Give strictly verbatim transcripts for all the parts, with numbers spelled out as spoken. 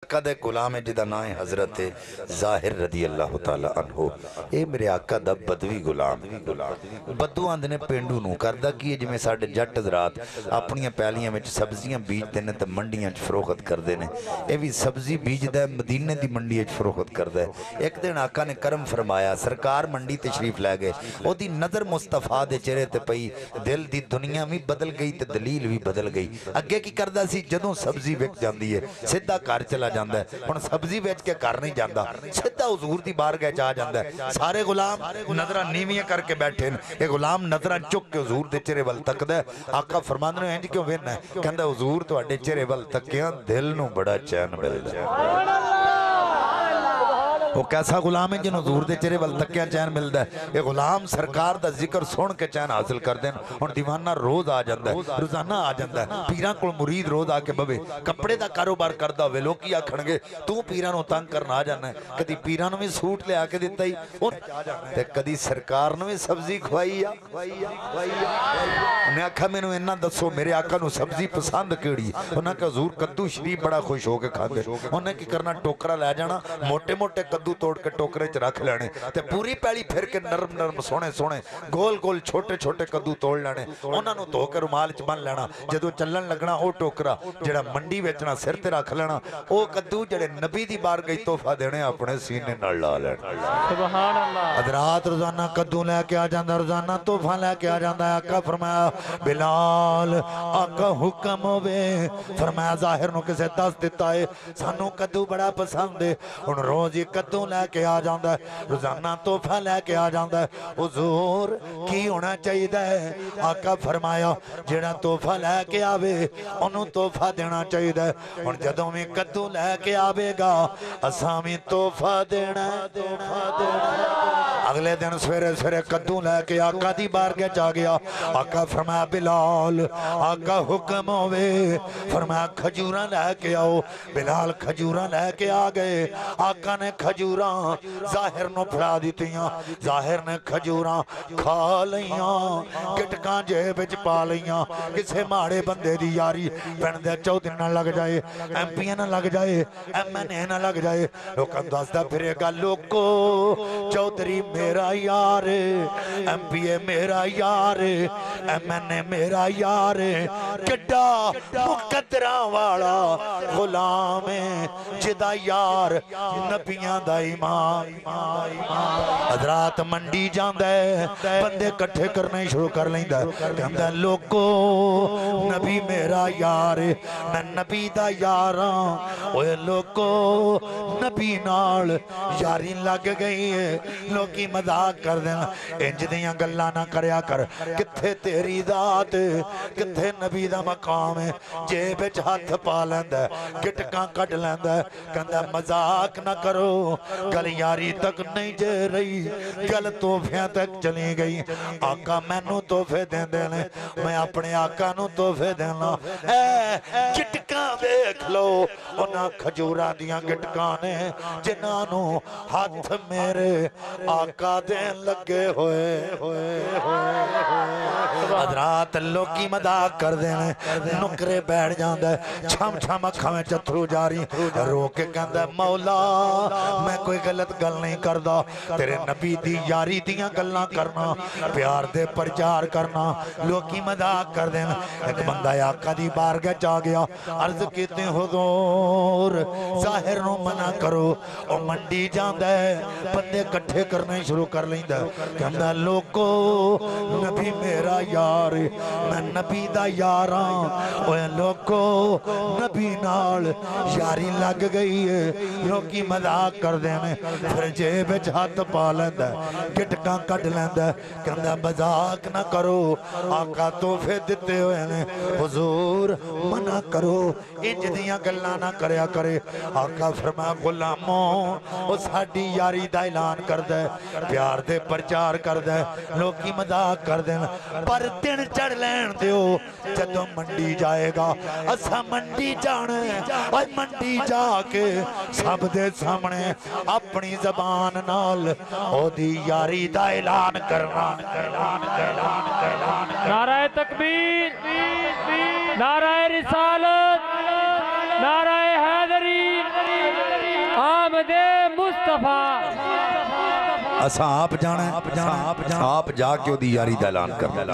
آقا دے غلام ہے جدا نام ہے حضرت ظاہر رضی اللہ تعالیٰ عنہ. اے میرے آقا دا بدوی غلام. بدو آندنے پینڈو نو کردہ کیے جمیں ساڑھے جٹ حضرات اپنیاں پیالیاں میں سبزیاں بیج دینے تے منڈیاں فروخت کر دینے. اے بھی سبزی بیج دے مدینے دی منڈی فروخت کر دے. ایک دن آقا نے کرم فرمایا, سرکار منڈی تشریف لے گئے. او دی نظر مصطفیٰ دے چہرے تے پئی, دل دی دنیا بھی بدل گئی تے دلیل بھی بدل گئی. اگے کی کردہ سی جدوں سبزی وک جاندی ہے سدھا کار چلا جاندہ ہے, ہن سبزی ویچ کے کار نہیں جاندہ, سدھا حضور دی بارگاہ چاہ جاندہ ہے. سارے غلام نظرہ نیویاں کر کے بیٹھے, ایک غلام نظرہ چک کے حضور دے چہرے وال تک دے. آقا فرماندے نے انج کیوں وینا ہے؟ کہندا حضور تواڈے چہرے وال تکیاں دل نو بڑا چین ملدا ہے. وہ کیسا غلام ہے جن حضور دے چہرے وال تکیاں چین ملدا ہے؟ یہ غلام سرکار دا ذکر سن کے چین حاصل کر دین. اور دیوانہ روز آ جاندہ ہے, روزانہ آ جاندہ ہے. پیران کو مرید روز آ کے بوے کپڑے دا کاروبار کردہ ہوئے لوگ کیا کھڑنگے تو پیرانوں تنگ کرنا آ جانا ہے. کدی پیرانوں میں سوٹ لے آکے دیتا ہی تے کدی سرکارنوں میں سبزی کھوائی یا انہیں آکھا میں نے انہاں دسو میرے آقا نو سبزی پسند کیڑی. انہاں کہ حضور کدو شریف بڑا خوش ہو کے کھاندے. انہیں کی کرنا ٹوکرا لے جانا, موٹے موٹے کدو توڑ کے ٹوکرے چ رکھ لینے تے پوری پیلی پھر کے نرم نرم سونے سونے گول گول چھوٹے چھوٹے کدو توڑ لینے. انہاں نو دھو کے رومال چ بن لینا. جدو چلن لگنا او ٹوکرا جڑا منڈی ویچنا سر تے رکھ لینا. او کدو جڑے نبی دی بار گئی تحفہ دینے اپنے سینے نال لا لینا. سبحان اللہ. حضرات روزانہ کدو لے کے آ جاندہ, روزانہ تحفہ لے کے آ جاندہ. آقا فرمایا بلال آقا حکم ہوئے, فرمایا ظاہر نو کسے دس دیتا ہے سانو کدو بڑا پسند ہے. ان روز یہ کدو لے کے آ جاندہ ہے, روزانہ تحفہ لے کے آ جاندہ ہے. حضور کی ہونا چاہیے ہے؟ آقا فرمایا جڑا تحفہ لے کے آوے انہوں تحفہ دینا چاہیے ہے. اور جدوں میں کدو لے کے آوے گا اساں میں تحفہ دینا دینا. اگلے دن سویرے سویرے کدو لے کے آقا دی بارگاہ جا گیا. آقا فرمایا بلال آقا حکم ہوئے, فرمایا کھجوراں لے کے آؤ. بلال کھجوراں لے کے آ گئے. آقا نے کھجوراں ظاہر نو پھڑا دیتیاں. ظاہر نے کھجوراں کھا لیاں, گٹکاں جیب وچ پا لیاں. کسے ماڑے بندے دی یاری پین دے چودھری نہ لگ جائے, ایم پی نہ لگ جائے, ایم این اے نہ لگ جائے. لوکاں دسدا پھرے گا لوکو چودھری میرا یار, ایم پی اے میرا یار, ایم این اے میرا یار. کڈا مقدراں والا غلام ہے جدا یار نبیاں دا امام. حضرات منڈی جاندہ ہے, بندے کٹھے کرنے شروع کر لیندہ ہے. کہندہ ہے لوکو نبی میرا یار, میں نبی دا یاراں. اوہ لوکو نبی نال یاری لگ گئی ہے. لوکی مذاق کر دینا انج دیاں گلاں نہ کریا کر, کتھے تیری ذات کتھے نبی دا مقام ہے. جیب وچ ہاتھ پا لیندہ ہے, گٹکاں کٹ لیندہ ہے. کہندہ مذاق نہ کرو, گل یاری تک نہیں جے رہی, گل تحفیاں تک چلی گئی. آقا میں نو تحفے دیں دینے, میں اپنے آقا نو تحفے دینا. اے گٹکاں دیکھ لو انہاں کھجورا دیاں گٹکاں نے جنانو ہاتھ میرے آقا دین لگے ہوئے ہوئے ہوئے. حضرات لوکی مذاق کر دینے, نکرے بیٹھ جاندہ ہے, چھم چھم اکھاں میں چتھرو جاری رو کے کہندہ ہے مولا میں کوئی غلط گل نہیں کردہ, تیرے نبی دی یاری دیاں گلاں کرنا, پیار دے پرچار کرنا. لوکی مذاق کر دینا. ایک بندہ آقا دی بارگاہ جا گیا, عرض کیتے حضور ظاہر نو منع کرو. او منڈی جاندہ ہے, بندے کٹھے کرنے شروع کر لیندہ ہے. کہندہ لوکو نبی میرا یار, میں نبی دا یاراں. اوہ لوکو نبی نال یاری لگ گئی ہے. لوکی مذاق کر دینے, پھر جیب وچ ہاتھ پا لیندہ ہے, گٹکاں کٹ لیندہ ہے. کہندہ مذاق نہ کرو, آقا تحفے دیتے ہوئے نے, حضور منع کرو, انج دیاں گلاں نہ کریا کرے. آقا فرمایا غلاموں او ساڈی یاری دا اعلان کر دے, پیار دے پرچار کر دے. لوکی مذاق کر دے, پر دن چڑھ لین دیو جدوں منڈی جائے گا. اسا منڈی جانے, اور منڈی جا کے سب دے سامنے اپنی زبان نال او دی یاری دا اعلان کرنا. نعرہ تکبیر, نعرہ رسالت, نعرہ حیدری. मुस्तफा असा आप जाना आप जाके ओदी यारी दा ऐलान करना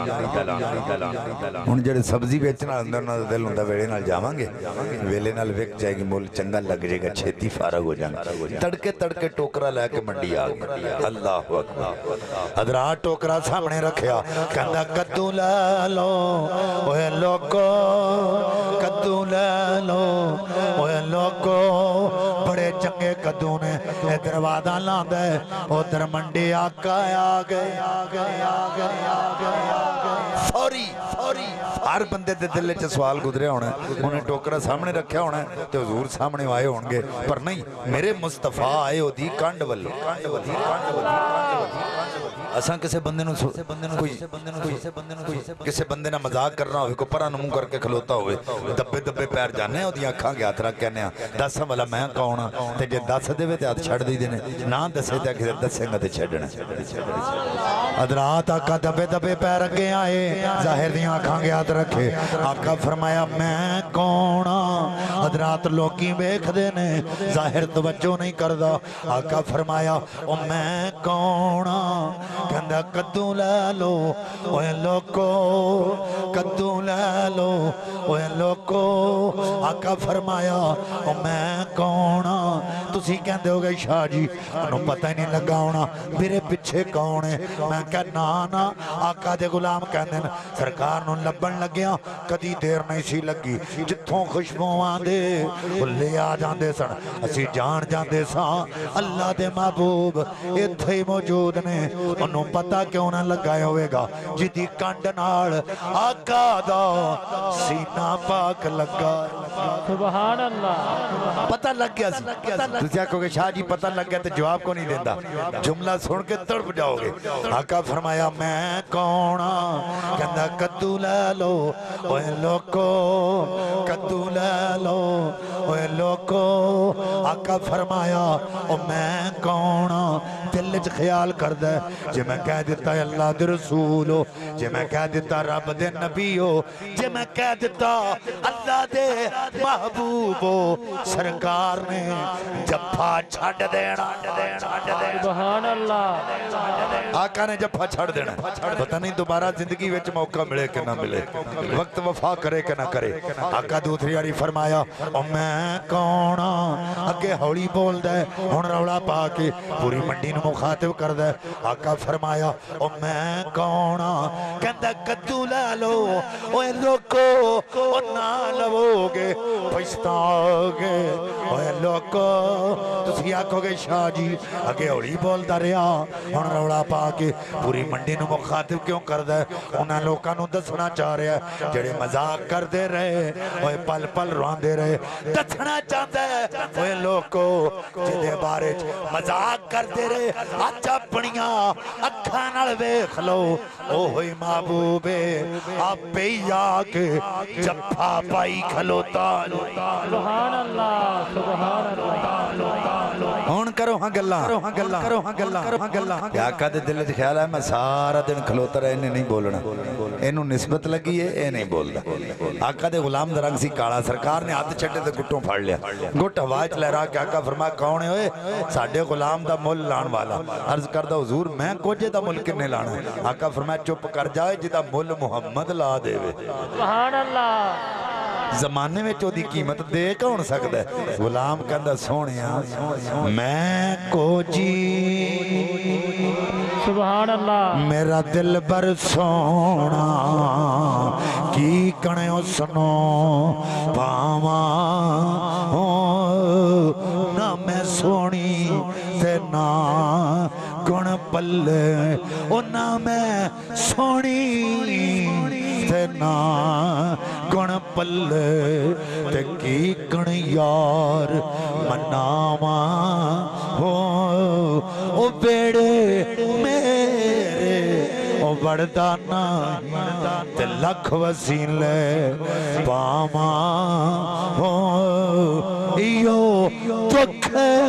हुण जेड़े सब्जी बेचण वाले हुंदे उन्हां दा दिल हुंदा वेले नाल जावांगे वेले नाल विक जाएगी मुल चंगा लग जाएगा छेती फारग हो जाएगा तड़के तड़के टोकरा लेके मंडी आ गए अल्लाह अकबर हजरात टोकरा सामने रखया कहंदा कद्दू लै लो ओए लोगो कद्दू लै लो ओए लोगो बड़े चंगे कद्दू ने इधर वादा लांदा उधर मंडी आका आ गए आ गए आ गए आ गए आ गए फौरी फौरी हर बंदे दे दिल च सवाल गुजरिया होना उन्हें टोकरा सामने रखा होना ते हुजूर सामने आए होंगे पर नहीं मेरे मुस्तफा आए ओदी कंड वल्लों कंड वल्लों कंड वल्लों असा किसी बंदे नु कोई किसी बंदे ना मजाक करना हो कोई परा मुंह करके खलोता हो दब्बे दब्बे पैर जाने ओदी अखां के हथ रख कहने दस वाला मैं कौन हाँ ते जे दस देवे ते हथ छड़ दईदे ने ना दसे ते किसी दसेगा ते छड्डना हजरात आका दब्बे दब्बे पैर अगे आए जाहिर दी अखां के हथ रखे आका फरमाया मैं कौन हाँ हजरात लोकी वेखदे ने जाहिर तवज्जो नहीं करदा आका फरमाया ओ मैं कौन हाँ कहंदा कद्दू लै लो ओए लोको कद्दू लै लो ओए लोको आका फरमाया ओ मैं कौन हाँ तुसी कहंदे होगे शाह जी उन्हों पता ही नहीं लगा होना मेरे पिछे कौन है मैं कह ना ना आका दे गुलाम कहंदे ने सरकार नूं लभण लग्या कदी देर नहीं सी लगी जिथों खुशबूआं दे ले आ जांदे सन असी जान जांदे सां अल्लाह दे महबूब इत्थे ही मौजूद ने उन्हों पता क्यों ना लगा होगा जिदी कंड नाल आका दा सीना पाक लगा सुभान अल्लाह पता लग गया तुझे आखोगे शाह जी पता लग गया तो जवाब को नहीं देता जुमला सुन के तड़प जाओगे आका फरमाया मैं कौन हाँ कहंदा कद्दू लै लो ओए लोको कद्दू लै लो ओए लोको आका फरमाया ओ मैं कौन हाँ दिल च ख्याल करदा जे मैं कह दिता अल्लाह दे रसूल हो जे मैं कह दिता रब दे नबी हो जे मैं कह दिता अल्लाह दे महबूब हो सरकार ने जफ्फा छड़ देना सुभान अल्लाह आका ने जफ्फा छड़ देना पता नहीं दोबारा जिंदगी विच मौका मिले कि ना मिले वक्त वफा करे कि ना करे आका दूसरी बारी फरमाया ओ मैं कौन हाँ अगे हौली बोलदा हुण रौला पा के पूरी मंडी नूं मुखातिब करदा आका फरमाया ओ मैं कौन हाँ कहंदा कद्दू लै लो ओए लोको ओ ना लवोगे पछताओगे ओए लोको तुसी आखोगे शाह जी अगे हौली बोलदा रहा हुण रौला पा के पूरी मंडी नूं मुखातिब क्यों करदा उन्हां लोकां नूं दसना चाह रहा जेड़े मजाक करदे रहे ओए पल पल रोंदे रहे दसना चाहता है ओए लोको जिहदे बारे मजाक करदे रहे अज अपनियां अखां नाल वेख लो ओही महबूबे आपे ही आके जफ्फा पाई खलोता सुभान अल्लाह सुभान अल्लाह हुण करो हां गल्लां करो हां गल्लां आका दे दिल च ख्याल है मैं सारा दिन खलोता रहा इन्हें नहीं बोलना इनू निस्बत लगी है ये नहीं बोलता आका दे गुलाम दा रंग सी काला सरकार ने हाथ छड्डे ते गुट्टों फड़ लिया गुट हवा च लहरा के आका फरमा कौन है ओए साडे गुलाम दा मुल लाण वाला अर्ज करदा हुजूर मैं कोजे दा मुल किन्ने लाना आका फरमाया चुप कर जाए जिदा मुल मुहम्मद ला देवे सुभान अल्लाह जमाने में ओदी कीमत दे कौन सकदा है गुलाम कहंदा सोहणिया मैं कोजी सुभान अल्लाह मेरा दिल बर सोना की कणे सुनो पावा हो ना मैं सोनी ते ना गुण पल्ले ओ ना मैं सोनी ते ना गुण पल्ले ते की कण यार मनावा हो ओ बेड़े मेरे ओ बड़दाना ते लख वसीले पावा हो यो दुख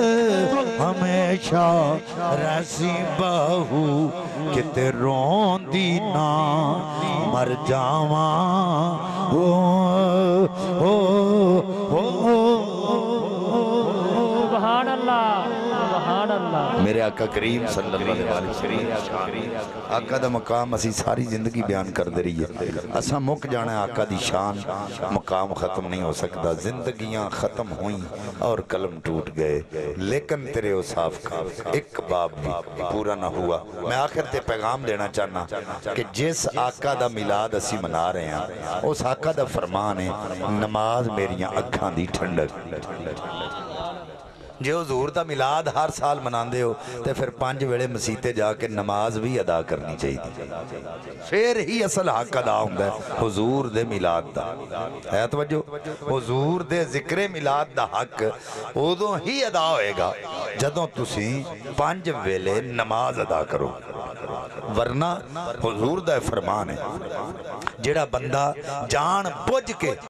हमेशा रसी बहू किते रोंदी ना मर जावा हो हो हो सुभान अल्लाह सुभान میرے آقا کریم صلی اللہ علیہ وسلم آقا دا مقام اسی ساری زندگی بیان کر دے رہی ہے اساں مک جانا ہے آقا دی شان مقام ختم نہیں ہو سکتا زندگیاں ختم ہوئیں اور قلم ٹوٹ گئے لیکن تیرے اوصاف کا ایک باب بھی پورا نہ ہوا میں آخر تے پیغام دینا چاہنا کہ جس آقا دا میلاد اسی منا رہے ہیں اس آقا دا فرمان ہے نماز میریاں اکھاں دی ٹھنڈک جے حضور دا میلاد ہر سال مناندے ہو تے پھر پانچ ویلے مسیتے جا کے نماز بھی ادا کرنی چاہیے پھر ہی اصل حق ادا ہوندا ہے حضور دے میلاد دا ہے توجہ حضور دے ذکر میلاد دا حق ادوں ہی ادا ہوئے گا جدوں تسی پانچ ویلے نماز ادا کرو ورنہ حضور دا فرمان ہے جیڑا بندہ جان بوجھ کے